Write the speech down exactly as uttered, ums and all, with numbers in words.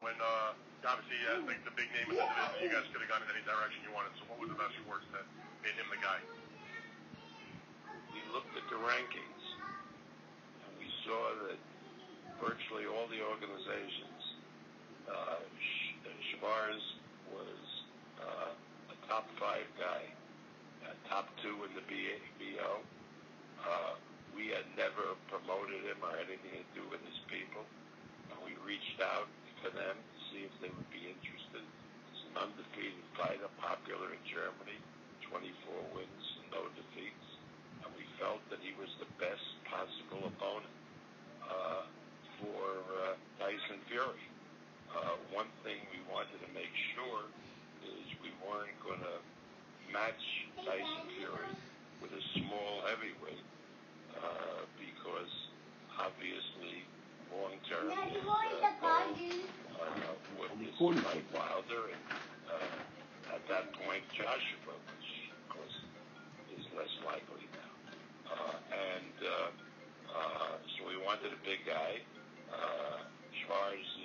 when uh, obviously uh, like the big name in the division, you guys could have gone in any direction you wanted. So what were the best Schwarz that made him the guy? We looked at the rankings, and we saw that virtually all the organizations, uh, Schwarz was uh, a top five guy, uh, top two in the B O. Uh, we had never promoted him or had anything to do with his people. And we reached out to them to see if they would be interested. He's an undefeated fighter, popular in Germany, twenty-four wins, no defeats. And we felt that he was the best possible opponent uh, for uh, Tyson Fury. Uh, one thing we wanted to make sure is we weren't going to match Tyson Fury with a small heavyweight uh, because obviously long-term his uh, goal uh, was Mike Wilder, and uh, at that point Joshua, which of course is less likely now. Uh, and uh, uh, so we wanted a big guy. Uh, Schwarz